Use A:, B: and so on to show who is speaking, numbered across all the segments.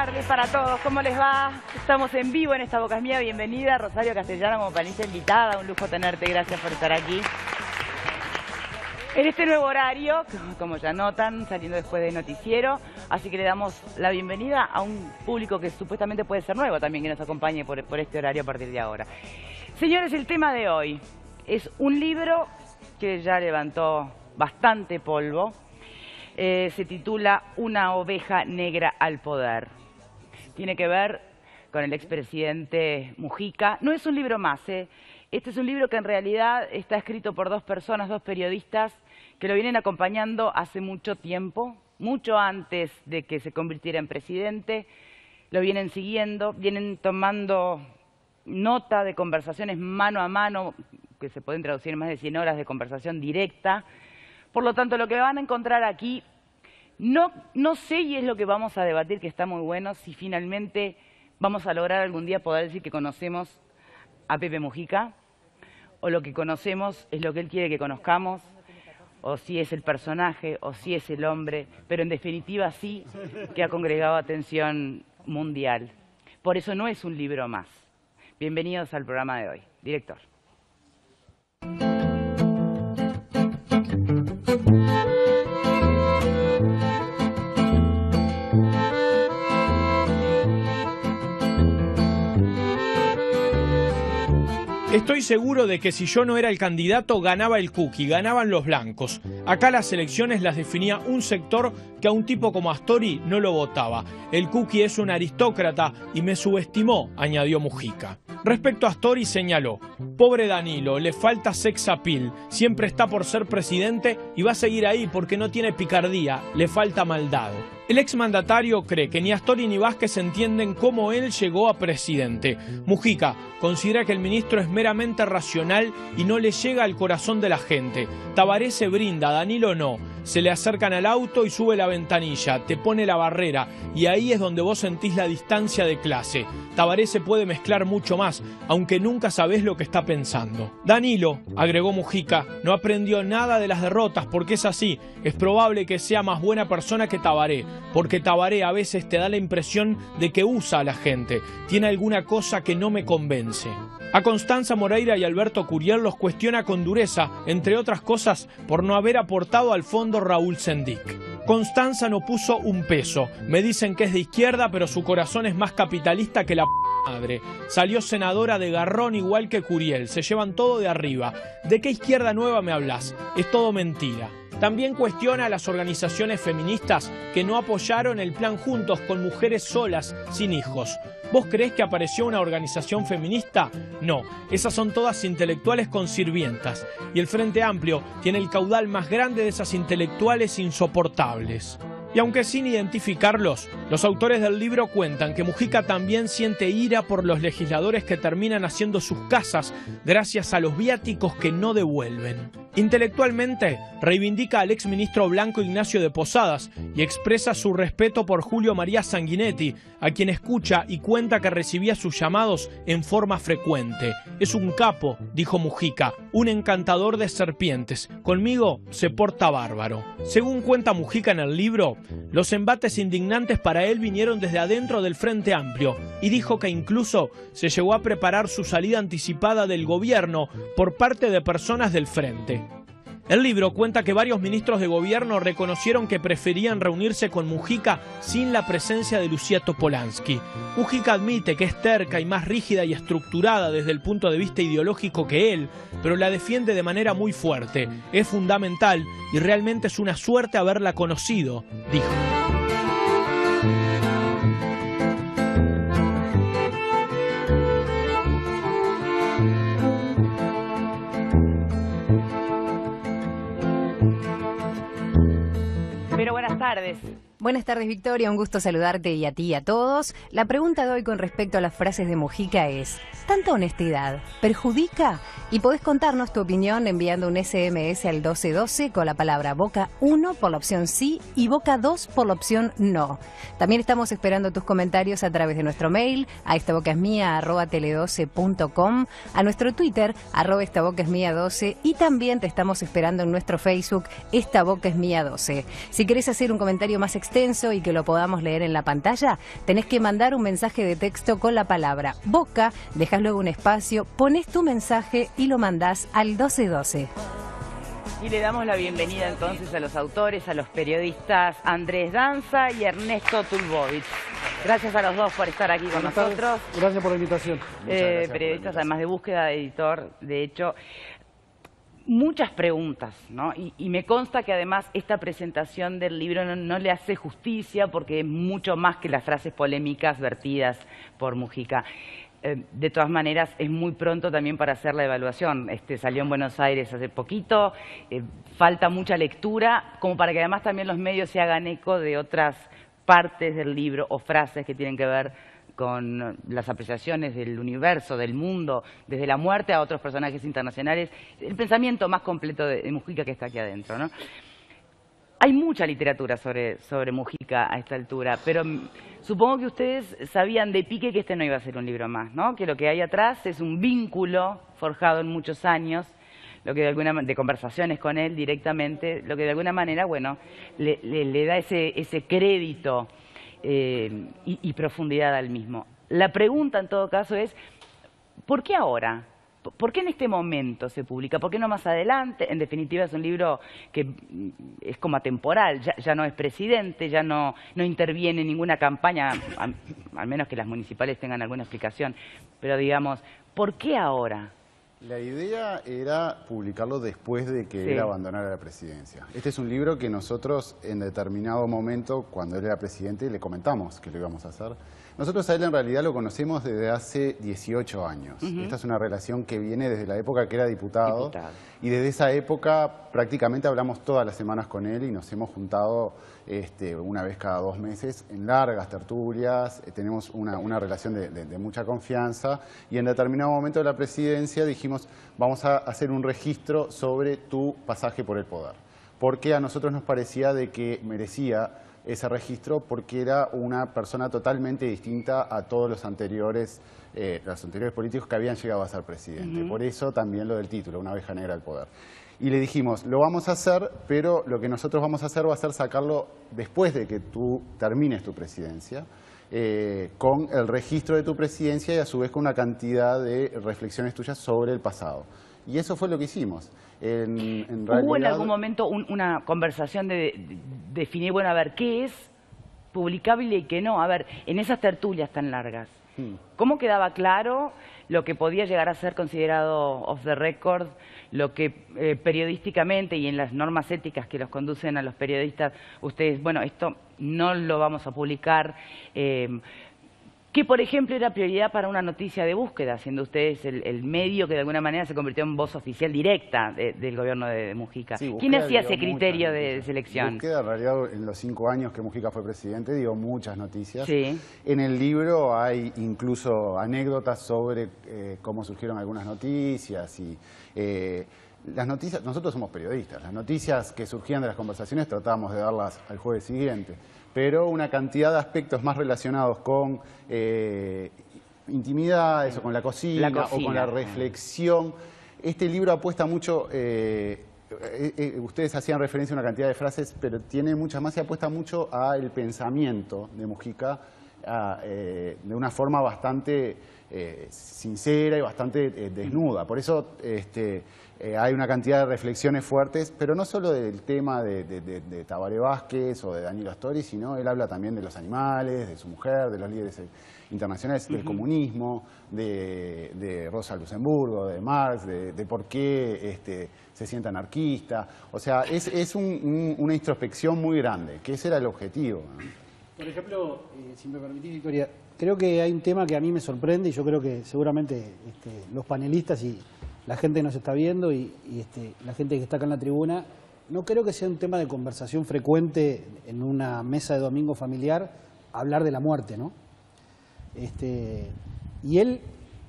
A: tardes para todos, ¿cómo les va? Estamos en vivo en Esta Boca es Mía, bienvenida Rosario Castellano como panelista invitada, un lujo tenerte, gracias por estar aquí. En este nuevo horario, como ya notan, saliendo después del noticiero, así que le damos la bienvenida a un público que supuestamente puede ser nuevo también, que nos acompañe por este horario a partir de ahora. Señores, el tema de hoy es un libro que ya levantó bastante polvo. Se titula Una oveja negra al poder. Tiene que ver con el expresidente Mujica. No es un libro más, Este es un libro que en realidad está escrito por dos personas, dos periodistas, que lo vienen acompañando hace mucho tiempo, mucho antes de que se convirtiera en presidente. Lo vienen siguiendo, vienen tomando nota de conversaciones mano a mano, que se pueden traducir en más de 100 horas de conversación directa. Por lo tanto, lo que van a encontrar aquí, no sé, y es lo que vamos a debatir, que está muy bueno, si finalmente vamos a lograr algún día poder decir que conocemos a Pepe Mujica, o lo que conocemos es lo que él quiere que conozcamos, o si es el personaje, o si es el hombre, pero en definitiva sí que ha congregado atención mundial. Por eso no es un libro más. Bienvenidos al programa de hoy. Director.
B: Estoy seguro de que si yo no era el candidato, ganaba el Cookie, ganaban los blancos. Acá las elecciones las definía un sector que a un tipo como Astori no lo votaba. El Cookie es un aristócrata y me subestimó, añadió Mujica. Respecto a Astori señaló: pobre Danilo, le falta sex appeal, siempre está por ser presidente y va a seguir ahí porque no tiene picardía, le falta maldad. El exmandatario cree que ni Astori ni Vázquez entienden cómo él llegó a presidente. Mujica considera que el ministro es meramente racional y no le llega al corazón de la gente. Tabaré se brinda, Danilo no. Se le acercan al auto y sube la ventanilla, te pone la barrera y ahí es donde vos sentís la distancia de clase. Tabaré se puede mezclar mucho más, aunque nunca sabés lo que está pensando. Danilo, agregó Mujica, no aprendió nada de las derrotas porque es así. Es probable que sea más buena persona que Tabaré, porque Tabaré a veces te da la impresión de que usa a la gente. Tiene alguna cosa que no me convence. A Constanza Moreira y Alberto Curiel los cuestiona con dureza, entre otras cosas, por no haber aportado al fondo Raúl Sendic. Constanza no puso un peso. Me dicen que es de izquierda, pero su corazón es más capitalista que la madre. Salió senadora de garrón igual que Curiel. Se llevan todo de arriba. ¿De qué izquierda nueva me hablas? Es todo mentira. También cuestiona a las organizaciones feministas que no apoyaron el plan Juntos con mujeres solas, sin hijos. ¿Vos creés que apareció una organización feminista? No, esas son todas intelectuales con sirvientas. Y el Frente Amplio tiene el caudal más grande de esas intelectuales insoportables. Y aunque sin identificarlos, los autores del libro cuentan que Mujica también siente ira por los legisladores que terminan haciendo sus casas gracias a los viáticos que no devuelven. Intelectualmente, reivindica al exministro blanco Ignacio de Posadas y expresa su respeto por Julio María Sanguinetti, a quien escucha y cuenta que recibía sus llamados en forma frecuente. Es un capo, dijo Mujica, un encantador de serpientes. Conmigo se porta bárbaro. Según cuenta Mujica en el libro, los embates indignantes para él vinieron desde adentro del Frente Amplio y dijo que incluso se llegó a preparar su salida anticipada del gobierno por parte de personas del Frente. El libro cuenta que varios ministros de gobierno reconocieron que preferían reunirse con Mujica sin la presencia de Lucía Topolansky. Mujica admite que es terca y más rígida y estructurada desde el punto de vista ideológico que él, pero la defiende de manera muy fuerte. Es fundamental y realmente es una suerte haberla conocido, dijo.
A: Pero buenas tardes.
C: Buenas tardes, Victoria, un gusto saludarte y a ti y a todos. La pregunta de hoy con respecto a las frases de Mujica es: ¿tanta honestidad perjudica? Y podés contarnos tu opinión enviando un SMS al 1212 con la palabra Boca 1 por la opción sí y Boca 2 por la opción no. También estamos esperando tus comentarios a través de nuestro mail a estabocasmia@tele12.com, a nuestro Twitter @estabocasmia12 y también te estamos esperando en nuestro Facebook Esta Boca es Mía 12. Si querés hacer un comentario más extenso extenso y que lo podamos leer en la pantalla, tenés que mandar un mensaje de texto con la palabra Boca, dejás luego un espacio, pones tu mensaje y lo mandás al 1212.
A: Y le damos la bienvenida entonces a los autores, a los periodistas Andrés Danza y Ernesto Tulbovich. Gracias a los dos por estar aquí con nosotros.
D: Gracias por la invitación.
A: Periodistas además de búsqueda, editor, de hecho. Muchas preguntas, ¿no? Y me consta que además esta presentación del libro no le hace justicia porque es mucho más que las frases polémicas vertidas por Mujica. De todas maneras, es muy pronto también para hacer la evaluación. Salió en Buenos Aires hace poquito, falta mucha lectura, como para que además también los medios se hagan eco de otras partes del libro o frases que tienen que ver con las apreciaciones del universo, del mundo, desde la muerte a otros personajes internacionales, el pensamiento más completo de Mujica que está aquí adentro, ¿no? Hay mucha literatura sobre Mujica a esta altura, pero supongo que ustedes sabían de pique que este no iba a ser un libro más, ¿no? Que lo que hay atrás es un vínculo forjado en muchos años, lo que de conversaciones con él directamente, lo que de alguna manera, bueno, le da ese crédito y profundidad al mismo. La pregunta en todo caso es, ¿por qué ahora? ¿Por qué en este momento se publica? ¿Por qué no más adelante? En definitiva es un libro que es como atemporal, ya no es presidente, ya no interviene en ninguna campaña, al menos que las municipales tengan alguna explicación. Pero digamos, ¿por qué ahora?
E: La idea era publicarlo después de que él abandonara la presidencia. Este es un libro que nosotros en determinado momento, cuando él era presidente, le comentamos que lo íbamos a hacer. Nosotros a él en realidad lo conocemos desde hace 18 años. Esta es una relación que viene desde la época que era diputado. Y desde esa época prácticamente hablamos todas las semanas con él y nos hemos juntado una vez cada 2 meses en largas tertulias. Tenemos una relación de mucha confianza y en determinado momento de la presidencia dijimos vamos a hacer un registro sobre tu pasaje por el poder. Porque a nosotros nos parecía de que merecía ese registro porque era una persona totalmente distinta a todos los anteriores políticos que habían llegado a ser presidente. Por eso también lo del título, Una abeja negra al poder. Y le dijimos, lo vamos a hacer, pero lo que nosotros vamos a hacer va a ser sacarlo después de que tú termines tu presidencia, con el registro de tu presidencia y a su vez con una cantidad de reflexiones tuyas sobre el pasado. Y eso fue lo que hicimos.
A: ¿Hubo en algún momento una conversación de definir, bueno, a ver, qué es publicable y qué no? A ver, en esas tertulias tan largas, ¿cómo quedaba claro lo que podía llegar a ser considerado off the record, lo que periodísticamente y en las normas éticas que los conducen a los periodistas, ustedes, bueno, esto no lo vamos a publicar, que por ejemplo era prioridad para una noticia de búsqueda, siendo ustedes el medio que de alguna manera se convirtió en voz oficial directa del gobierno de Mujica?
E: Sí,
A: ¿Quién hacía ese criterio de selección?
E: Búsqueda, en realidad, en los 5 años que Mujica fue presidente, dio muchas noticias.
A: Sí.
E: En el libro hay incluso anécdotas sobre cómo surgieron algunas noticias y... las noticias, nosotros somos periodistas, las noticias que surgían de las conversaciones tratábamos de darlas al jueves siguiente, pero una cantidad de aspectos más relacionados con intimidad, eso, con la cocina o con la reflexión. Este libro apuesta mucho, ustedes hacían referencia a una cantidad de frases, pero tiene muchas más y apuesta mucho al pensamiento de Mujica de una forma bastante sincera y bastante desnuda. Por eso hay una cantidad de reflexiones fuertes, pero no solo del tema de Tabaré Vázquez o de Daniel Astori, sino él habla también de los animales, de su mujer, de los líderes internacionales, del comunismo, de Rosa Luxemburgo, de Marx, de por qué se siente anarquista. O sea, es una introspección muy grande, que ese era el objetivo, ¿no?
D: Por ejemplo, si me permitís, Victoria, creo que hay un tema que a mí me sorprende y yo creo que seguramente los panelistas y la gente que nos está viendo y la gente que está acá en la tribuna, no creo que sea un tema de conversación frecuente en una mesa de domingo familiar hablar de la muerte, ¿no? Y él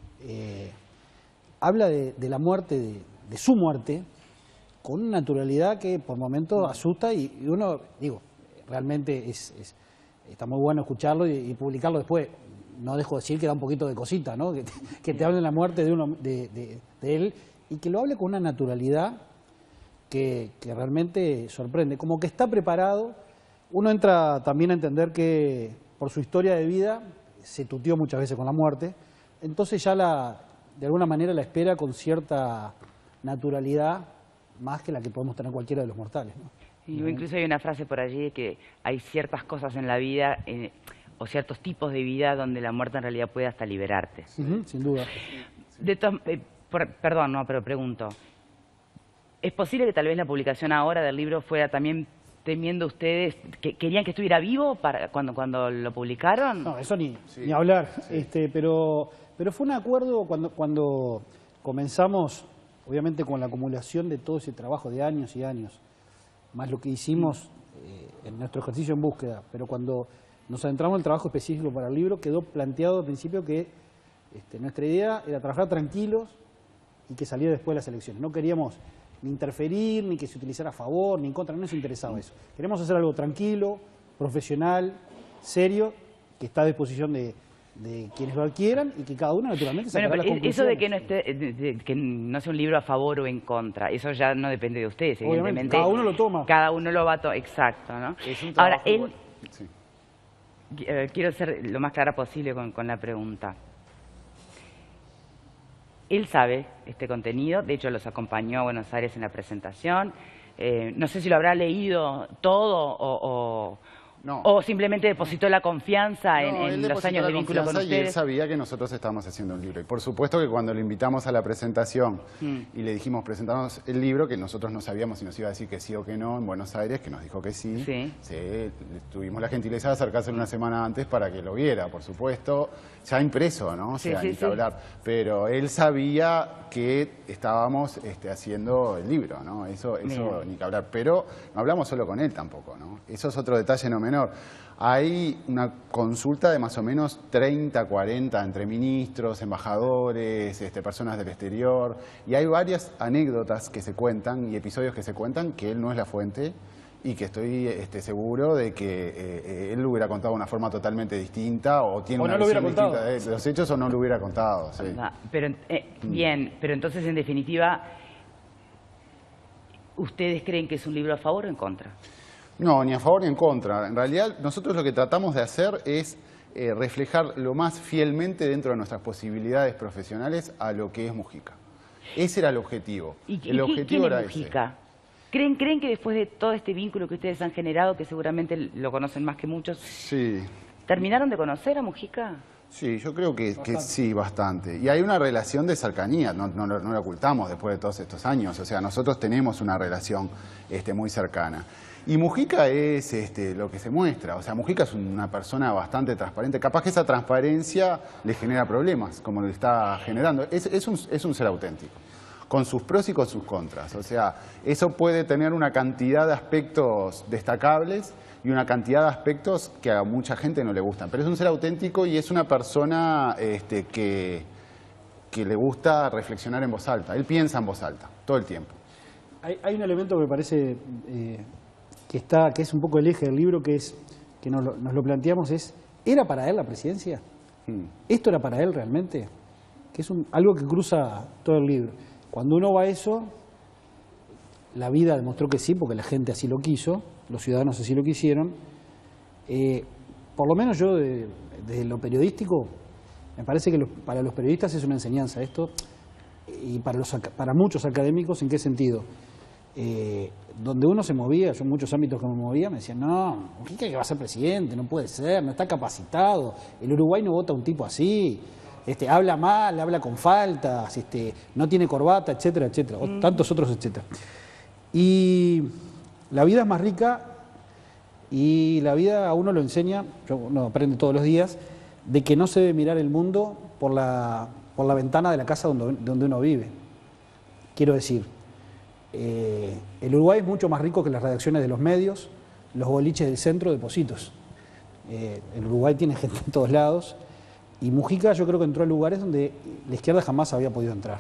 D: habla de la muerte, de su muerte, con una naturalidad que por momentos asusta y uno, digo, realmente está muy bueno escucharlo y publicarlo después. No dejo de decir que da un poquito de cosita, ¿no? Que te hable de la muerte de él y que lo hable con una naturalidad que realmente sorprende. Como que está preparado uno entra también a entender que por su historia de vida se tuteó muchas veces con la muerte, entonces ya de alguna manera la espera con cierta naturalidad, más que la que podemos tener cualquiera de los mortales, ¿no?
A: Y incluso hay una frase por allí de que hay ciertas cosas en la vida o ciertos tipos de vida donde la muerte en realidad puede hasta liberarte.
D: Sin duda.
A: Perdón, no, pero pregunto. ¿Es posible que tal vez la publicación ahora del libro fuera también temiendo ustedes, que querían que estuviera vivo cuando lo publicaron?
D: No, eso ni hablar. Sí. Pero fue un acuerdo cuando comenzamos, obviamente con la acumulación de todo ese trabajo de años y años, más lo que hicimos en nuestro ejercicio en búsqueda, pero cuando nos adentramos en el trabajo específico para el libro, quedó planteado al principio que nuestra idea era trabajar tranquilos y que saliera después de las elecciones. No queríamos ni interferir, ni que se utilizara a favor, ni en contra, no nos interesaba eso. Queremos hacer algo tranquilo, profesional, serio, que está a disposición de quienes lo adquieran y que cada uno naturalmente sacará las conclusiones.
A: Eso de que no de que no sea un libro a favor o en contra, eso ya no depende de ustedes, evidentemente.
D: Cada uno lo toma.
A: Cada uno lo va a tomar, exacto, ¿no?
E: Es un
A: Ahora,
E: trabajo
A: quiero ser lo más clara posible con la pregunta. Él sabe este contenido, de hecho los acompañó a Buenos Aires en la presentación. No sé si lo habrá leído todo o simplemente depositó la confianza en los años de vínculo con ustedes.
E: Y él sabía que nosotros estábamos haciendo un libro. Y por supuesto que cuando lo invitamos a la presentación y le dijimos presentarnos el libro, que nosotros no sabíamos si nos iba a decir que sí o que no en Buenos Aires, que nos dijo que sí. Tuvimos la gentileza de acercarse una semana antes para que lo viera, por supuesto, ya impreso, ¿no? O sea, ni que hablar. Pero él sabía que estábamos haciendo el libro, ¿no? Eso ni que hablar. Pero no hablamos solo con él tampoco, ¿no? Eso es otro detalle no menor. Hay una consulta de más o menos 30, 40 entre ministros, embajadores, personas del exterior, y hay varias anécdotas que se cuentan y episodios que se cuentan que él no es la fuente y que estoy seguro de que él lo hubiera contado de una forma totalmente distinta o tiene una visión distinta de los hechos o no lo hubiera contado. Sí.
A: Pero, bien, pero entonces en definitiva, ¿ustedes creen que es un libro a favor o en contra?
E: No, ni a favor ni en contra. En realidad, nosotros lo que tratamos de hacer es reflejar lo más fielmente dentro de nuestras posibilidades profesionales a lo que es Mujica. Ese era el objetivo.
A: El objetivo era Mujica? ¿Creen que después de todo este vínculo que ustedes han generado, que seguramente lo conocen más que muchos, terminaron de conocer a Mujica?
E: Sí, yo creo que sí, bastante. Y hay una relación de cercanía, no la ocultamos después de todos estos años. O sea, nosotros tenemos una relación muy cercana. Y Mujica es lo que se muestra. O sea, Mujica es una persona bastante transparente. Capaz que esa transparencia le genera problemas, como le está generando. Es un ser auténtico, con sus pros y con sus contras. O sea, eso puede tener una cantidad de aspectos destacables y una cantidad de aspectos que a mucha gente no le gustan. Pero es un ser auténtico y es una persona que le gusta reflexionar en voz alta. Él piensa en voz alta, todo el tiempo.
D: Hay un elemento que me parece que es un poco el eje del libro, que nos lo planteamos, ¿era para él la presidencia? ¿Esto era para él realmente? Que es algo que cruza todo el libro. Cuando uno va a eso, la vida demostró que sí, porque la gente así lo quiso, los ciudadanos así lo quisieron. Por lo menos yo, desde lo periodístico, me parece que para los periodistas es una enseñanza esto, y para muchos académicos, ¿en qué sentido? Donde uno se movía, yo en muchos ámbitos que me movía, me decían, no, Mujica que va a ser presidente, no puede ser, no está capacitado, el Uruguay no vota a un tipo así, habla mal, habla con faltas, no tiene corbata, etcétera, etcétera, o tantos otros, etcétera. Y la vida es más rica y la vida a uno lo enseña, uno aprende todos los días, de que no se debe mirar el mundo por la ventana de la casa donde uno vive. Quiero decir, el Uruguay es mucho más rico que las redacciones de los medios, los boliches del centro de Positos. El Uruguay tiene gente en todos lados y Mujica yo creo que entró a lugares donde la izquierda jamás había podido entrar.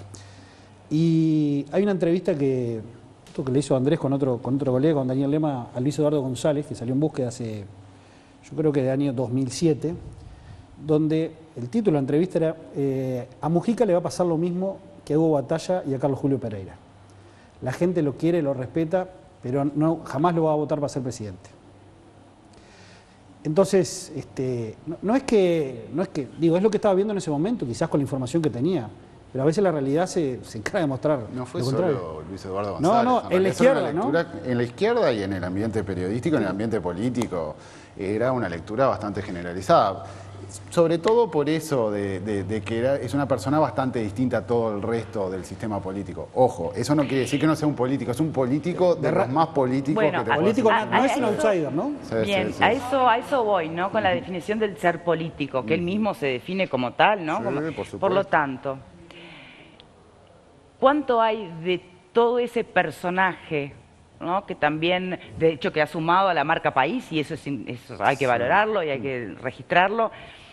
D: Y hay una entrevista que le hizo Andrés con otro colega, con Daniel Lema, a Luis Eduardo González, que salió en búsqueda hace, yo creo que de año 2007, donde el título de la entrevista era a Mujica le va a pasar lo mismo que a Hugo Batalla y a Carlos Julio Pereira. La gente lo quiere, lo respeta, pero jamás lo va a votar para ser presidente. Entonces, no es que, digo, es lo que estaba viendo en ese momento, quizás con la información que tenía, pero a veces la realidad se encarga de mostrar.
E: No fue
D: lo
E: solo
D: contrario.
E: Luis Eduardo González.
D: No, en la izquierda, ¿no?
E: En la izquierda y en el ambiente periodístico, en el ambiente político, era una lectura bastante generalizada. Sobre todo por eso de que es una persona bastante distinta a todo el resto del sistema político. Ojo, eso no quiere decir que no sea un político, es un político de los más políticos
A: bueno,
E: que te
D: político
E: puedas
D: no
E: imaginar.
D: es un outsider, ¿no?
E: Sí,
A: Bien,
E: sí, sí.
A: a eso voy, ¿no? Con la definición del ser político, que él mismo se define como tal, ¿no?
E: Sí,
A: Como-
E: por supuesto.
A: por lo tanto, ¿cuánto hay de todo ese personaje, ¿no? Que también, de hecho, que ha sumado a la marca país, y eso hay que valorarlo y hay que registrarlo?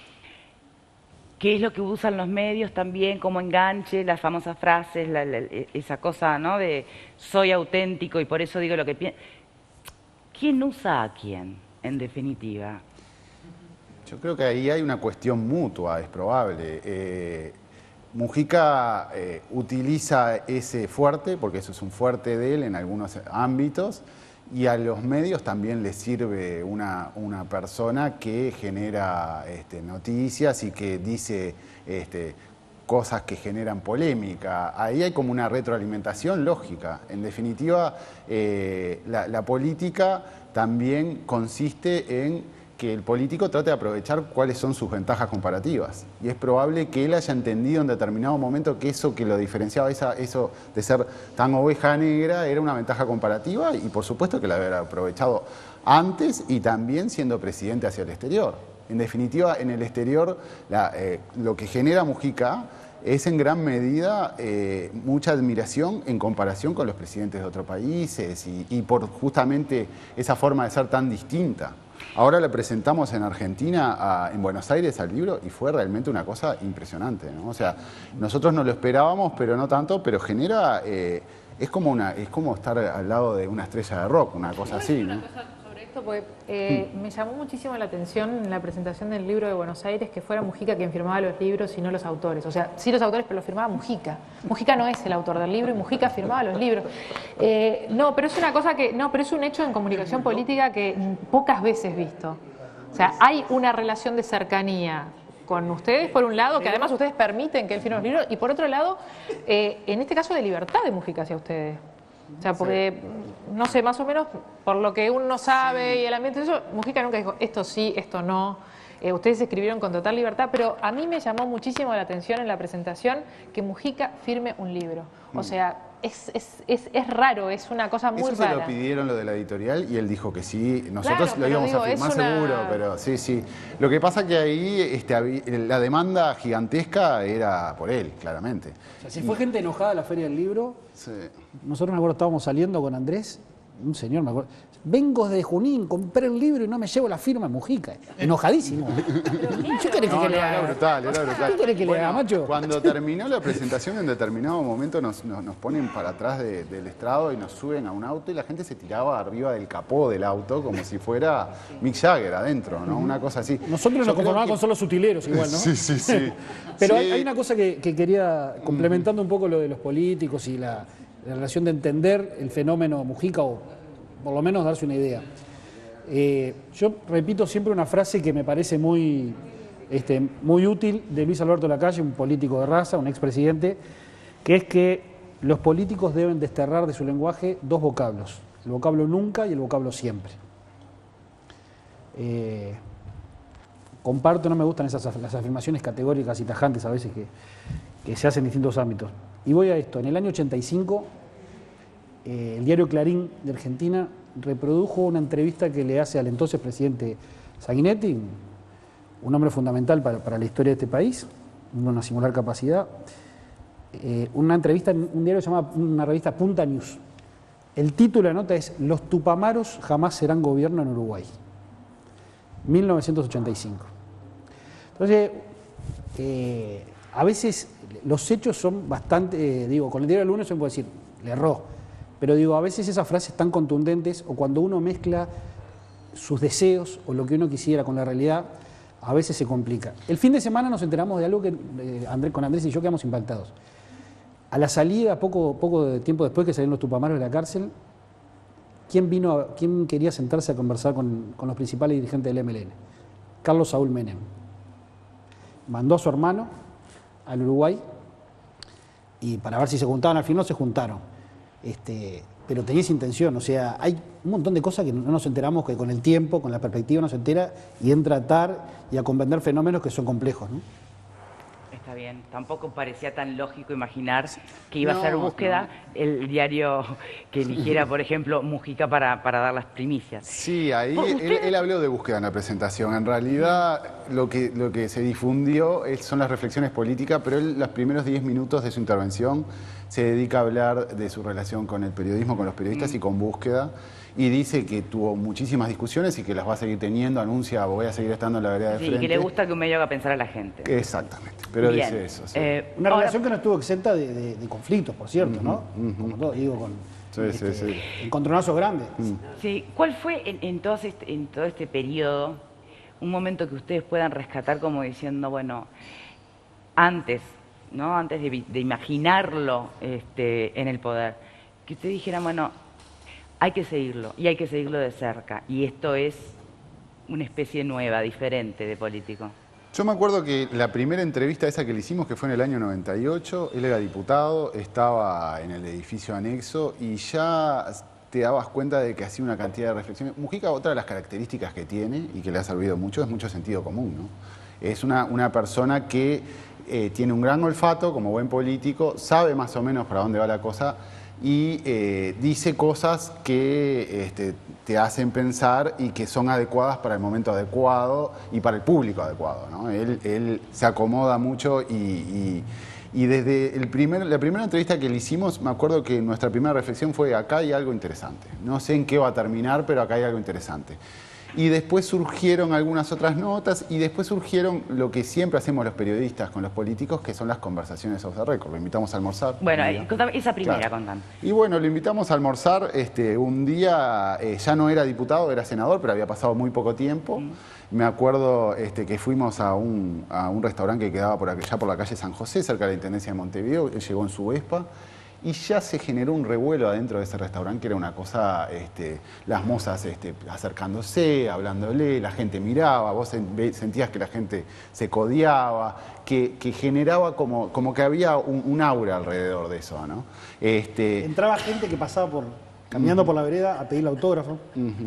A: ¿Qué es lo que usan los medios también como enganche, las famosas frases, esa cosa, ¿no? De soy auténtico y por eso digo lo que pienso? ¿Quién usa a quién, en definitiva?
E: Yo creo que ahí hay una cuestión mutua, es probable. Mujica utiliza ese fuerte, porque eso es un fuerte de él en algunos ámbitos, y a los medios también les sirve una persona que genera noticias y que dice cosas que generan polémica. Ahí hay como una retroalimentación lógica. En definitiva, la política también consiste en que el político trate de aprovechar cuáles son sus ventajas comparativas. Y es probable que él haya entendido en determinado momento que eso que lo diferenciaba, eso de ser tan oveja negra, era una ventaja comparativa, y por supuesto que la había aprovechado antes y también siendo presidente hacia el exterior. En definitiva, en el exterior, lo que genera Mujica es en gran medida mucha admiración en comparación con los presidentes de otros países y por justamente esa forma de ser tan distinta. Ahora le presentamos en Argentina, en Buenos Aires, al libro, y fue realmente una cosa impresionante, ¿no? O sea, nosotros no lo esperábamos, pero no tanto, pero genera, es como estar al lado de una estrella de rock, una cosa así, ¿no?
F: Porque me llamó muchísimo la atención en la presentación del libro de Buenos Aires que fuera Mujica quien firmaba los libros y no los autores. O sea, sí los autores, pero los firmaba Mujica. Mujica no es el autor del libro y Mujica firmaba los libros. No, pero es una cosa que, no, pero es un hecho en comunicación política que pocas veces visto. O sea, hay una relación de cercanía con ustedes, por un lado, que además ustedes permiten que él firme los libros, y por otro lado, en este caso de libertad de Mujica hacia ustedes. O sea, porque, no sé, más o menos, por lo que uno sabe y el ambiente de eso, Mujica nunca dijo, esto sí, esto no. Ustedes escribieron con total libertad, pero a mí me llamó muchísimo la atención en la presentación que Mujica firme un libro. O sea, es raro, es una cosa muy
E: Eso
F: rara.
E: se lo pidieron lo de la editorial y él dijo que sí. Nosotros
F: Claro,
E: lo íbamos
F: pero
E: a
F: digo,
E: firmar
F: es una-
E: seguro, pero sí, sí. Lo que pasa que ahí la demanda gigantesca era por él, claramente.
D: O sea, si fue gente enojada a la Feria del Libro,
E: Sí.
D: nosotros me acuerdo estábamos saliendo con Andrés, un señor, me acuerdo, vengo de Junín, compré el libro y no me llevo la firma de Mujica. Enojadísimo. ¿Qué querés que le
E: Era
D: haga?
E: brutal, era brutal.
D: ¿Qué querés que le haga, macho?
E: Cuando terminó la presentación, en determinado momento nos ponen para atrás del estrado y nos suben a un auto y la gente se tiraba arriba del capó del auto como si fuera Mick Jagger adentro, ¿no? Una cosa así.
D: Nosotros
E: Yo
D: nos
E: creo
D: conformábamos
E: que-
D: con solo utileros igual, ¿no?
E: Sí, sí, sí.
D: Pero
E: Sí.
D: hay una cosa que quería, complementando un poco lo de los políticos y la relación de entender el fenómeno Mujica, o por lo menos darse una idea. Yo repito siempre una frase que me parece muy útil de Luis Alberto Lacalle, un político de raza, un expresidente, que es que los políticos deben desterrar de su lenguaje dos vocablos, el vocablo nunca y el vocablo siempre. Comparto, no me gustan las afirmaciones categóricas y tajantes a veces que se hacen en distintos ámbitos. Y voy a esto, en el año 85, el diario Clarín de Argentina reprodujo una entrevista que le hace al entonces presidente Sanguinetti, un hombre fundamental para la historia de este país, una singular capacidad, una entrevista en un diario que se llama, una revista Punta News. El título de la nota es Los Tupamaros jamás serán gobierno en Uruguay, 1985. Entonces, a veces los hechos son bastante, con el diario del lunes se puede decir, le erró, pero a veces esas frases tan contundentes o cuando uno mezcla sus deseos o lo que uno quisiera con la realidad, a veces se complica. El fin de semana nos enteramos de algo que con Andrés y yo quedamos impactados. A la salida, poco tiempo después que salieron los Tupamaros de la cárcel, ¿quién quería sentarse a conversar con los principales dirigentes del MLN? Carlos Saúl Menem. Mandó a su hermano al Uruguay y para ver si se juntaban, al final no se juntaron. Pero tenía esa intención, o sea, hay un montón de cosas que no nos enteramos, que con el tiempo, con la perspectiva no se entera, y en tratar y a comprender fenómenos que son complejos, ¿no?
A: Está bien, tampoco parecía tan lógico imaginar que iba a ser Búsqueda el diario que eligiera, por ejemplo, Mujica para dar las primicias.
E: Sí, ahí él habló de Búsqueda en la presentación. En realidad lo que se difundió son las reflexiones políticas, pero él los primeros 10 minutos de su intervención se dedica a hablar de su relación con el periodismo, con los periodistas y con Búsqueda. Y dice que tuvo muchísimas discusiones y que las va a seguir teniendo, anuncia, voy a seguir estando en la vereda de frente.
A: Sí, que le gusta que un medio haga pensar a la gente.
E: Exactamente, pero
A: bien.
E: Dice eso. Sí.
D: Una relación que no estuvo exenta de conflictos, por cierto, ¿no? Como todo, digo, con encontronazos grandes.
A: Sí, ¿cuál fue en todo este periodo un momento que ustedes puedan rescatar como diciendo, bueno, antes, ¿no? Antes de imaginarlo en el poder, que ustedes dijeran, bueno, hay que seguirlo, y hay que seguirlo de cerca, y esto es una especie nueva, diferente de político?
E: Yo me acuerdo que la primera entrevista esa que le hicimos, que fue en el año 98, él era diputado, estaba en el edificio anexo y ya te dabas cuenta de que hacía una cantidad de reflexiones. Mujica, otra de las características que tiene y que le ha servido mucho, es mucho sentido común, ¿no? Es una persona que tiene un gran olfato como buen político, sabe más o menos para dónde va la cosa y dice cosas que te hacen pensar y que son adecuadas para el momento adecuado y para el público adecuado, ¿no? Él se acomoda mucho y desde la primera entrevista que le hicimos, me acuerdo que nuestra primera reflexión fue: acá hay algo interesante. No sé en qué va a terminar, pero acá hay algo interesante. Y después surgieron algunas otras notas y después surgieron lo que siempre hacemos los periodistas con los políticos, que son las conversaciones off the record. Lo invitamos a almorzar.
A: Bueno, esa primera, contame.
E: Y bueno, lo invitamos a almorzar. Un día ya no era diputado, era senador, pero había pasado muy poco tiempo. Me acuerdo que fuimos a un restaurante que quedaba por la calle San José, cerca de la Intendencia de Montevideo. Él llegó en su Vespa. Y ya se generó un revuelo adentro de ese restaurante, que era una cosa, las mozas acercándose, hablándole, la gente miraba, vos sentías que la gente se codeaba, que generaba como que había un aura alrededor de eso, ¿no?
D: Entraba gente que pasaba caminando por la vereda a pedirle autógrafo.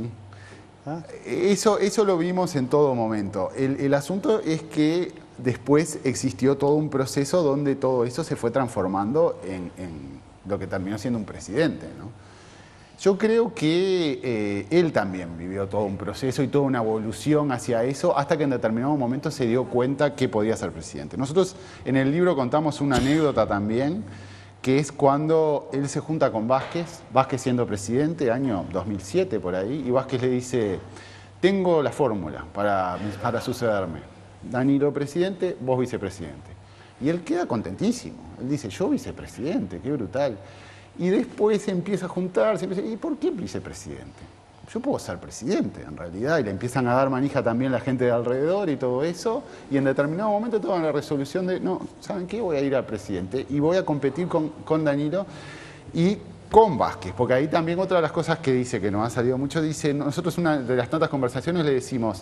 D: ¿Ah?
E: Eso lo vimos en todo momento. El asunto es que después existió todo un proceso donde todo eso se fue transformando en lo que terminó siendo un presidente, ¿no? Yo creo que él también vivió todo un proceso y toda una evolución hacia eso, hasta que en determinado momento se dio cuenta que podía ser presidente. Nosotros en el libro contamos una anécdota también, que es cuando él se junta con Vázquez siendo presidente, año 2007 por ahí, y Vázquez le dice: tengo la fórmula para sucederme. Danilo presidente, vos vicepresidente. Y él queda contentísimo. Él dice: yo vicepresidente, qué brutal. Y después empieza a juntarse, ¿y por qué vicepresidente? Yo puedo ser presidente, en realidad. Y le empiezan a dar manija también la gente de alrededor y todo eso. Y en determinado momento toman la resolución de: no, ¿saben qué? Voy a ir a presidente y voy a competir con Danilo y con Vázquez. Porque ahí también otra de las cosas que dice, que nos ha salido mucho, dice, nosotros una de las tantas conversaciones le decimos,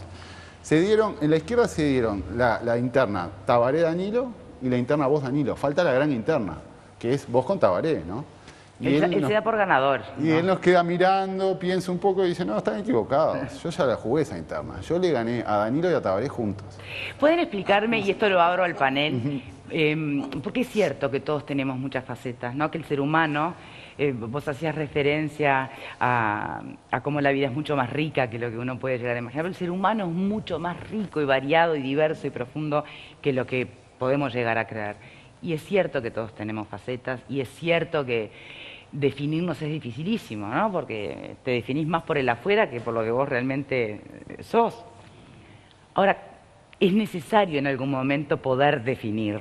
E: en la izquierda se dieron la interna Tabaré-Danilo y la interna vos-Danilo. Falta la gran interna, que es vos con Tabaré, ¿no?
A: Y él se da por ganador,
E: ¿no? Y él nos queda mirando, piensa un poco y dice: no, están equivocados. Yo ya la jugué esa interna. Yo le gané a Danilo y a Tabaré juntos.
A: ¿Pueden explicarme, y esto lo abro al panel, porque es cierto que todos tenemos muchas facetas, ¿no? Que el ser humano, vos hacías referencia a cómo la vida es mucho más rica que lo que uno puede llegar a imaginar, pero el ser humano es mucho más rico y variado y diverso y profundo que lo que podemos llegar a creer. Y es cierto que todos tenemos facetas, y es cierto que definirnos es dificilísimo, ¿no? Porque te definís más por el afuera que por lo que vos realmente sos. Ahora, es necesario en algún momento poder definir.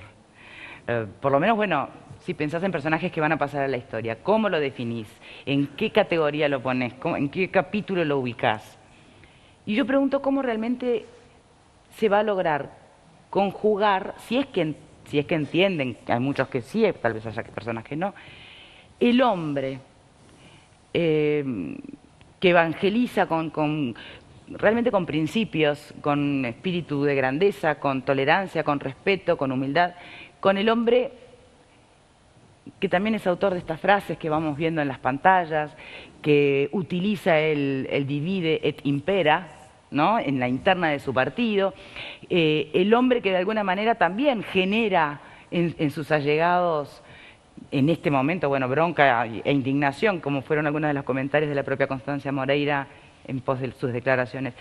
A: Por lo menos, bueno, si pensás en personajes que van a pasar a la historia, ¿cómo lo definís? ¿En qué categoría lo ponés? ¿En qué capítulo lo ubicás? Y yo pregunto cómo realmente se va a lograr conjugar, si es que entienden, hay muchos que sí, tal vez haya personas que no, el hombre que evangeliza realmente con principios, con espíritu de grandeza, con tolerancia, con respeto, con humildad, con el hombre que también es autor de estas frases que vamos viendo en las pantallas, que utiliza el divide et impera, ¿no?, en la interna de su partido, el hombre que de alguna manera también genera en sus allegados, en este momento, bueno, bronca e indignación, como fueron algunos de los comentarios de la propia Constancia Moreira en pos de sus declaraciones.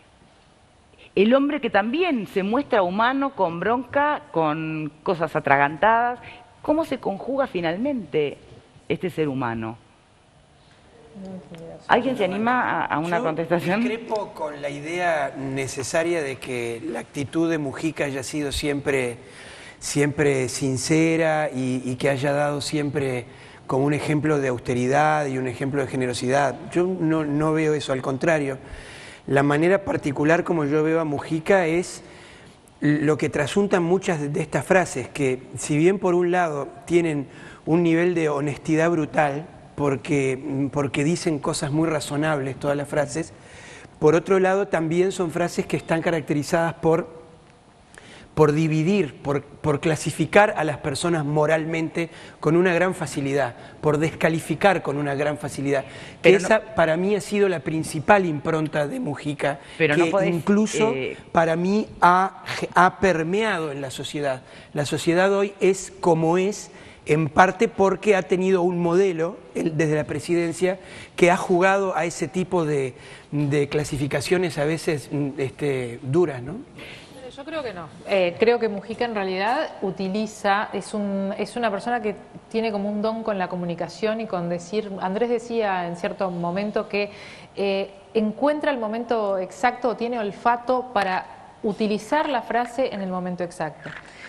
A: El hombre que también se muestra humano, con bronca, con cosas atragantadas. ¿Cómo se conjuga finalmente este ser humano? ¿Alguien se anima a una contestación?
G: Yo discrepo con la idea necesaria de que la actitud de Mujica haya sido siempre sincera y que haya dado siempre como un ejemplo de austeridad y un ejemplo de generosidad. Yo no veo eso, al contrario. La manera particular como yo veo a Mujica es lo que trasuntan muchas de estas frases, que si bien por un lado tienen un nivel de honestidad brutal, porque dicen cosas muy razonables todas las frases, por otro lado también son frases que están caracterizadas por dividir, por clasificar a las personas moralmente con una gran facilidad, por descalificar con una gran facilidad. Que esa para mí ha sido la principal impronta de Mujica, pero que incluso para mí ha permeado en la sociedad. La sociedad hoy es como es, en parte porque ha tenido un modelo desde la presidencia que ha jugado a ese tipo de clasificaciones a veces duras, ¿no?
F: Yo creo que no. Creo que Mujica en realidad es una persona que tiene como un don con la comunicación y con decir. Andrés decía en cierto momento que encuentra el momento exacto, o tiene olfato para utilizar la frase en el momento exacto.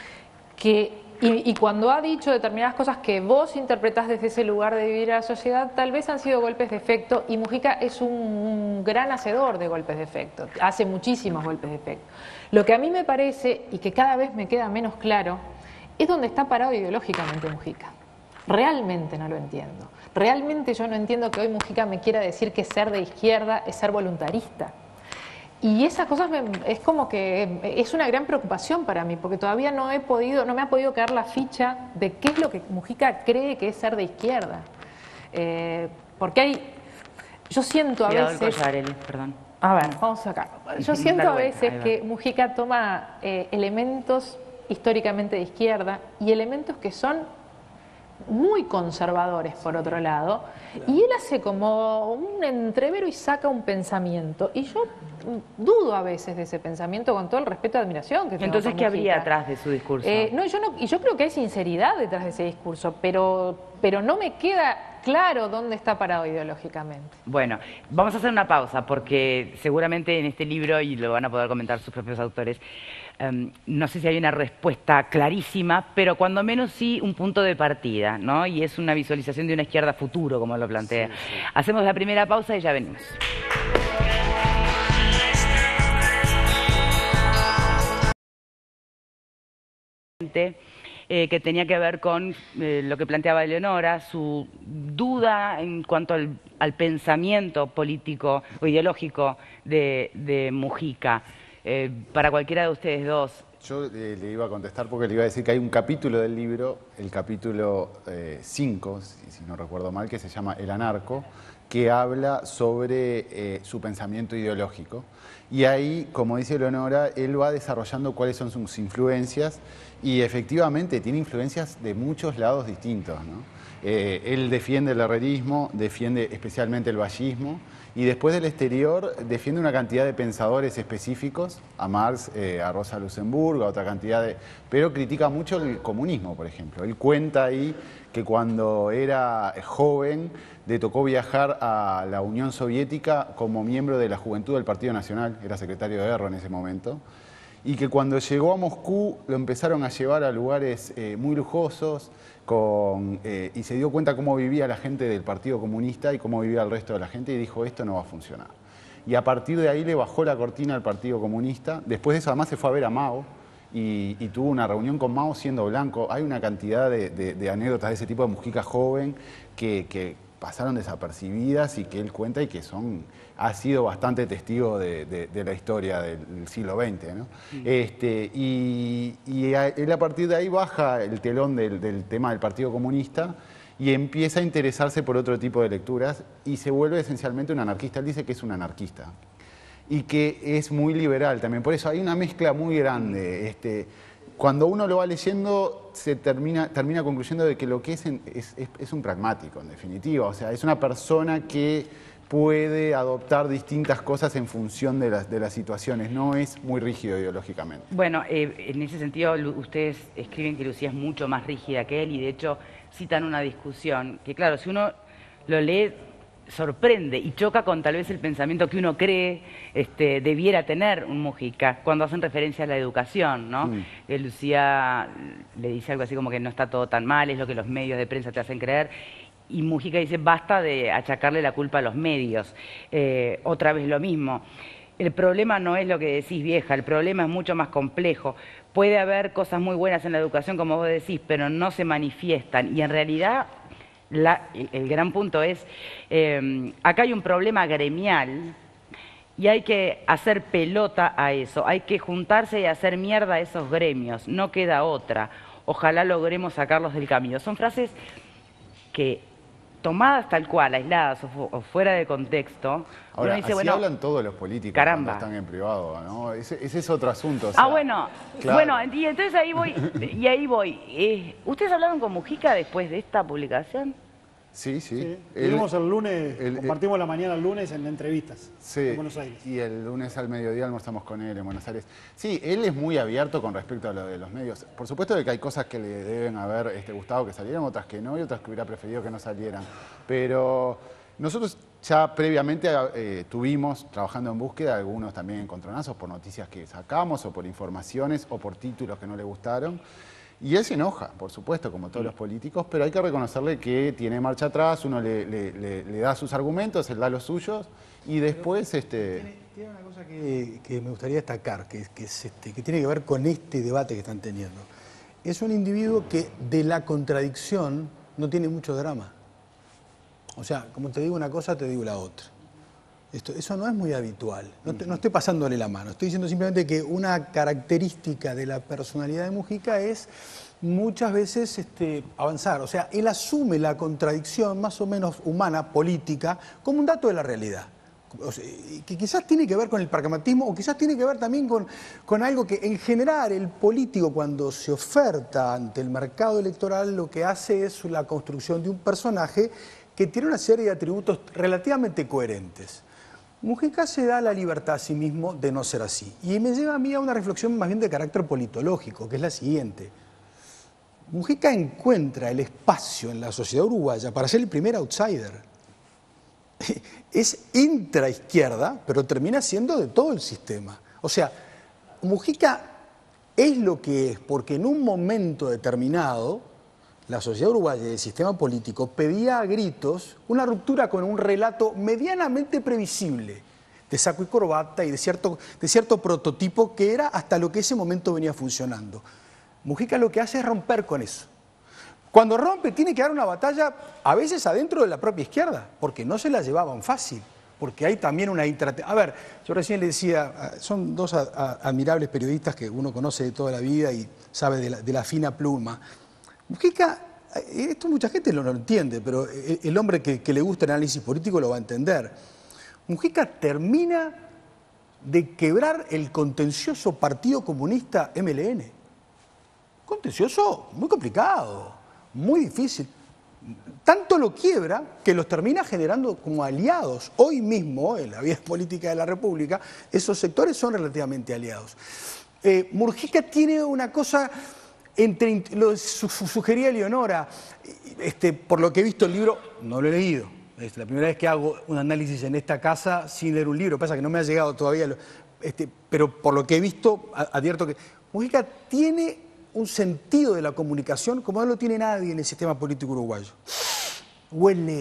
F: Y cuando ha dicho determinadas cosas que vos interpretás desde ese lugar de vivir a la sociedad, tal vez han sido golpes de efecto, y Mujica es un gran hacedor de golpes de efecto, hace muchísimos golpes de efecto. Lo que a mí me parece, y que cada vez me queda menos claro, es dónde está parado ideológicamente Mujica. Realmente no lo entiendo. Realmente yo no entiendo que hoy Mujica me quiera decir que ser de izquierda es ser voluntarista. Y esas cosas es como que es una gran preocupación para mí, porque todavía no me ha podido caer la ficha de qué es lo que Mujica cree que es ser de izquierda. Porque yo siento a veces...
A: Perdón.
F: A ver, vamos acá. Yo siento a veces que Mujica toma elementos históricamente de izquierda y elementos que son muy conservadores, por otro lado, y él hace como un entrevero y saca un pensamiento, y yo dudo a veces de ese pensamiento, con todo el respeto y admiración que tengo.
A: Entonces, ¿qué habría atrás de su discurso?
F: Yo creo que hay sinceridad detrás de ese discurso, pero no me queda claro dónde está parado ideológicamente.
A: Bueno, vamos a hacer una pausa, porque seguramente en este libro, y lo van a poder comentar sus propios autores, no sé si hay una respuesta clarísima, pero cuando menos sí un punto de partida, ¿no? Y es una visualización de una izquierda futuro, como lo plantea. Sí, sí. Hacemos la primera pausa y ya venimos. Que tenía que ver con lo que planteaba Eleonora, su duda en cuanto al pensamiento político o ideológico de Mujica. Para cualquiera de ustedes dos.
E: Yo le iba a contestar porque le iba a decir que hay un capítulo del libro, el capítulo 5, si no recuerdo mal, que se llama El Anarco, que habla sobre su pensamiento ideológico. Y ahí, como dice Eleonora, él va desarrollando cuáles son sus influencias, y efectivamente tiene influencias de muchos lados distintos, ¿no? Él defiende el herrerismo, defiende especialmente el vallismo, y después del exterior defiende una cantidad de pensadores específicos, a Marx, a Rosa Luxemburg, a otra cantidad de... Pero critica mucho el comunismo, por ejemplo. Él cuenta ahí que cuando era joven le tocó viajar a la Unión Soviética como miembro de la Juventud del Partido Nacional, era secretario de guerra en ese momento, y que cuando llegó a Moscú lo empezaron a llevar a lugares muy lujosos, y se dio cuenta cómo vivía la gente del Partido Comunista y cómo vivía el resto de la gente, y dijo, esto no va a funcionar. Y a partir de ahí le bajó la cortina al Partido Comunista. Después de eso además se fue a ver a Mao y tuvo una reunión con Mao siendo blanco. Hay una cantidad de anécdotas de ese tipo de Mujica joven que pasaron desapercibidas y que él cuenta y que ha sido bastante testigo de la historia del siglo XX, ¿no? Y él a partir de ahí baja el telón del tema del Partido Comunista y empieza a interesarse por otro tipo de lecturas y se vuelve esencialmente un anarquista. Él dice que es un anarquista y que es muy liberal también. Por eso hay una mezcla muy grande. Cuando uno lo va leyendo, se termina concluyendo de que lo que es un pragmático, en definitiva. O sea, es una persona que puede adoptar distintas cosas en función de las situaciones. No es muy rígido ideológicamente.
A: Bueno, en ese sentido, ustedes escriben que Lucía es mucho más rígida que él y, de hecho, citan una discusión que, claro, si uno lo lee, sorprende y choca con tal vez el pensamiento que uno cree debiera tener un Mujica cuando hacen referencia a la educación, ¿no? Lucía le dice algo así como que no está todo tan mal, es lo que los medios de prensa te hacen creer, y Mujica dice basta de achacarle la culpa a los medios. Otra vez lo mismo. El problema no es lo que decís, vieja, el problema es mucho más complejo. Puede haber cosas muy buenas en la educación, como vos decís, pero no se manifiestan, y en realidad el gran punto es, acá hay un problema gremial y hay que hacer pelota a eso, hay que juntarse y hacer mierda a esos gremios, no queda otra. Ojalá logremos sacarlos del camino. Son frases que, tomadas tal cual, aisladas o fuera de contexto,
E: ahora,
A: uno dice,
E: así
A: bueno,
E: hablan todos los políticos
A: caramba,
E: cuando están en privado, ¿no? Ese es otro asunto. O sea,
A: bueno,
E: claro.
A: bueno, y entonces ahí voy. ¿Ustedes hablaron con Mujica después de esta publicación?
E: Sí.
D: Tuvimos el lunes, compartimos la mañana el lunes en entrevistas en Buenos Aires.
E: Y el lunes al mediodía almorzamos con él en Buenos Aires. Sí, él es muy abierto con respecto a lo de los medios. Por supuesto que hay cosas que le deben haber gustado que salieran, otras que no, y otras que hubiera preferido que no salieran. Pero nosotros ya previamente tuvimos, trabajando en búsqueda, algunos también encontronazos por noticias que sacamos, o por informaciones, o por títulos que no le gustaron. Y él se enoja, por supuesto, como todos los políticos, pero hay que reconocerle que tiene marcha atrás, uno le da sus argumentos, él da los suyos, y después...
H: Tiene una cosa que me gustaría destacar, que tiene que ver con este debate que están teniendo. Es un individuo que de la contradicción no tiene mucho drama. O sea, como te digo una cosa, te digo la otra. Eso no es muy habitual. No estoy pasándole la mano. Estoy diciendo simplemente que una característica de la personalidad de Mujica es muchas veces avanzar. O sea, él asume la contradicción más o menos humana, política, como un dato de la realidad. O sea, que quizás tiene que ver con el pragmatismo o quizás tiene que ver también con algo que en general el político, cuando se oferta ante el mercado electoral, lo que hace es la construcción de un personaje que tiene una serie de atributos relativamente coherentes. Mujica se da la libertad a sí mismo de no ser así. Y me lleva a mí a una reflexión más bien de carácter politológico, que es la siguiente. Mujica encuentra el espacio en la sociedad uruguaya para ser el primer outsider. Es intraizquierda, pero termina siendo de todo el sistema. O sea, Mujica es lo que es, porque en un momento determinado la sociedad uruguaya y el sistema político pedía a gritos una ruptura con un relato medianamente previsible de saco y corbata y de cierto prototipo que era hasta lo que ese momento venía funcionando. Mujica lo que hace es romper con eso. Cuando rompe tiene que dar una batalla a veces adentro de la propia izquierda, porque no se la llevaban fácil, porque hay también una... A ver, yo recién le decía, son dos admirables periodistas que uno conoce de toda la vida y sabe de la fina pluma. Mujica, esto mucha gente no lo entiende, pero el hombre que le gusta el análisis político lo va a entender. Mujica termina de quebrar el contencioso Partido Comunista MLN. Contencioso muy complicado, muy difícil. Tanto lo quiebra que los termina generando como aliados. Hoy mismo, en la vida política de la República, esos sectores son relativamente aliados. Mujica tiene una cosa... lo sugería Leonora, por lo que he visto el libro, no lo he leído. Es la primera vez que hago un análisis en esta casa sin leer un libro. Pasa que no me ha llegado todavía, pero por lo que he visto, advierto que Mujica tiene un sentido de la comunicación como no lo tiene nadie en el sistema político uruguayo. Huele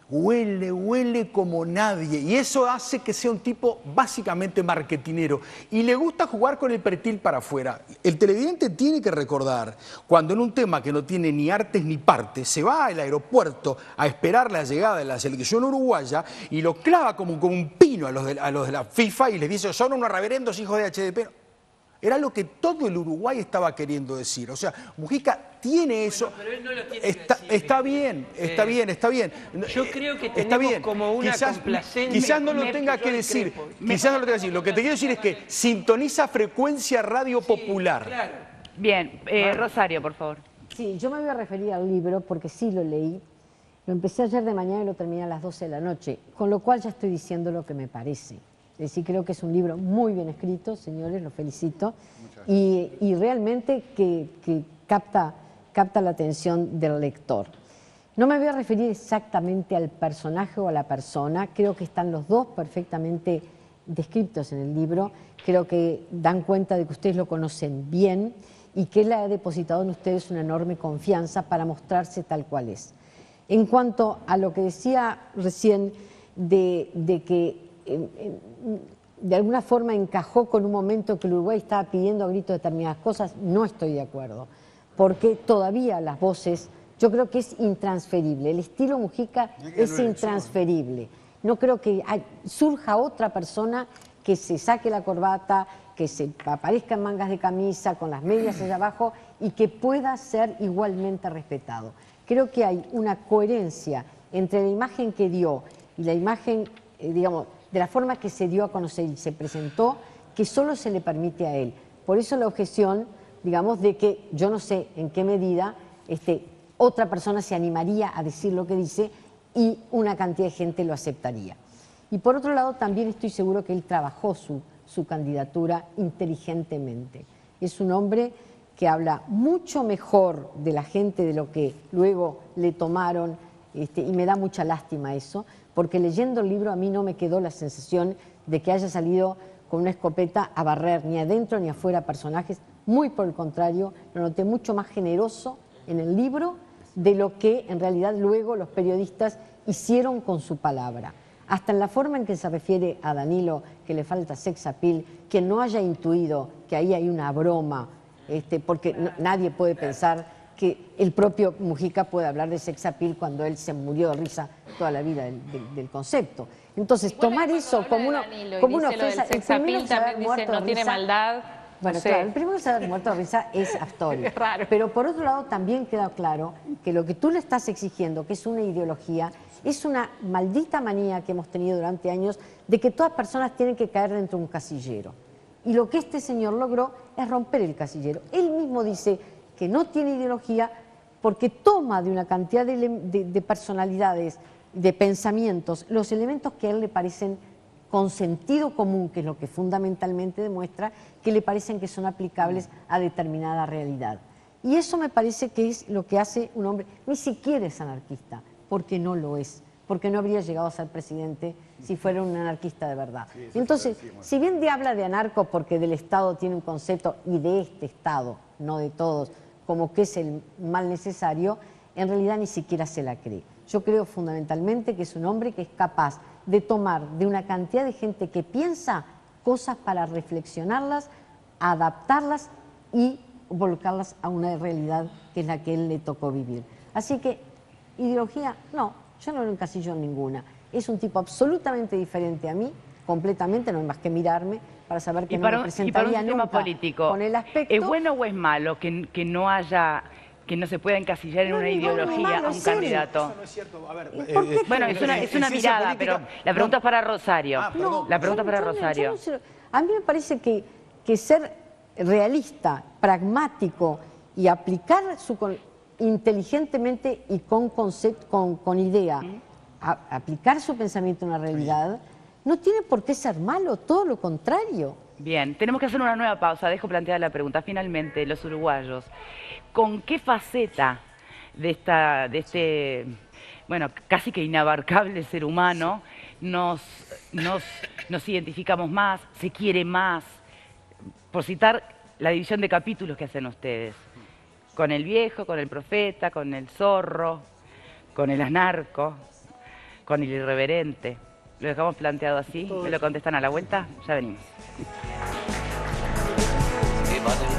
H: huele como nadie. Y eso hace que sea un tipo básicamente marketinero. Y le gusta jugar con el perfil para afuera. El televidente tiene que recordar, cuando en un tema que no tiene ni artes ni partes, se va al aeropuerto a esperar la llegada de la selección uruguaya y lo clava como un pino a los de la FIFA y les dice, son unos reverendos hijos de HDP. Era lo que todo el Uruguay estaba queriendo decir. O sea, Mujica tiene eso.
G: Bueno, pero él no lo tiene que decir.
H: Está bien.
G: Yo creo que tenemos como una complacencia.
H: Quizás no lo tenga que decir. Lo que te quiero decir es que sintoniza Frecuencia Radio Popular.
G: Claro.
A: Bien, Rosario, por favor.
I: Sí, yo me voy a referir al libro porque sí lo leí. Lo empecé ayer de mañana y lo terminé a las 12 de la noche, con lo cual ya estoy diciendo lo que me parece. Es decir, creo que es un libro muy bien escrito, señores, lo felicito, y realmente que capta la atención del lector. No me voy a referir exactamente al personaje o a la persona, creo que están los dos perfectamente descritos en el libro, creo que dan cuenta de que ustedes lo conocen bien y que él ha depositado en ustedes una enorme confianza para mostrarse tal cual es. En cuanto a lo que decía recién de que de alguna forma encajó con un momento que el Uruguay estaba pidiendo a gritos determinadas cosas, no estoy de acuerdo, porque todavía las voces, yo creo que es intransferible, el estilo Mujica es intransferible, no creo que surja otra persona que se saque la corbata, que se aparezca en mangas de camisa, con las medias allá abajo y que pueda ser igualmente respetado. Creo que hay una coherencia entre la imagen que dio y la imagen, digamos, de la forma que se dio a conocer y se presentó, que solo se le permite a él. Por eso la objeción, digamos, de que yo no sé en qué medida otra persona se animaría a decir lo que dice y una cantidad de gente lo aceptaría. Y por otro lado, también estoy seguro que él trabajó su candidatura inteligentemente. Es un hombre que habla mucho mejor de la gente de lo que luego le tomaron, y me da mucha lástima eso, porque leyendo el libro a mí no me quedó la sensación de que haya salido con una escopeta a barrer ni adentro ni afuera personajes, muy por el contrario, lo noté mucho más generoso en el libro de lo que en realidad luego los periodistas hicieron con su palabra. Hasta en la forma en que se refiere a Danilo, que le falta sex appeal, que no haya intuido que ahí hay una broma, porque nadie puede pensar que el propio Mujica puede hablar de sex appeal cuando él se murió de risa toda la vida del concepto. Entonces, tomar eso como una ofensa, el primero que se haber muerto de risa, no tiene maldad. Bueno, claro, el primero que se haber muerto de risa es Astori. Pero por otro lado también queda claro que lo que tú le estás exigiendo, que es una ideología, es una maldita manía que hemos tenido durante años de que todas personas tienen que caer dentro de un casillero. Y lo que este señor logró es romper el casillero. Él mismo dice que no tiene ideología porque toma de una cantidad de personalidades, de pensamientos, los elementos que a él le parecen con sentido común, que es lo que fundamentalmente demuestra, que le parecen que son aplicables a determinada realidad. Y eso me parece que es lo que hace un hombre, ni siquiera es anarquista, porque no lo es, porque no habría llegado a ser presidente si fuera un anarquista de verdad. Entonces, si bien habla de anarco porque del Estado tiene un concepto, y de este Estado, no de todos, como que es el mal necesario, en realidad ni siquiera se la cree. Yo creo fundamentalmente que es un hombre que es capaz de tomar de una cantidad de gente que piensa cosas para reflexionarlas, adaptarlas y volcarlas a una realidad que es la que él le tocó vivir. Así que, ideología, no, yo no lo encasillo en ninguna. Es un tipo absolutamente diferente a mí, completamente, no hay más que mirarme para saber que no me presentaría nunca
A: político,
I: con el aspecto.
A: ¿Es bueno o es malo que no haya, que no se pueda encasillar en una ideología a un candidato?
H: Eso no es cierto. A ver,
A: bueno, es una mirada, pero la pregunta es para Rosario. La pregunta es para Rosario.
I: A mí me parece que ser realista, pragmático y aplicar inteligentemente y con concepto, con idea, aplicar su pensamiento a una realidad, no tiene por qué ser malo, todo lo contrario.
A: Bien, tenemos que hacer una nueva pausa. Dejo planteada la pregunta. Finalmente, los uruguayos, ¿con qué faceta de este, bueno, casi que inabarcable ser humano nos identificamos más, se quiere más? Por citar la división de capítulos que hacen ustedes. Con el viejo, con el profeta, con el zorro, con el anarco. con el irreverente. Lo dejamos planteado así, me lo contestan a la vuelta, ya venimos.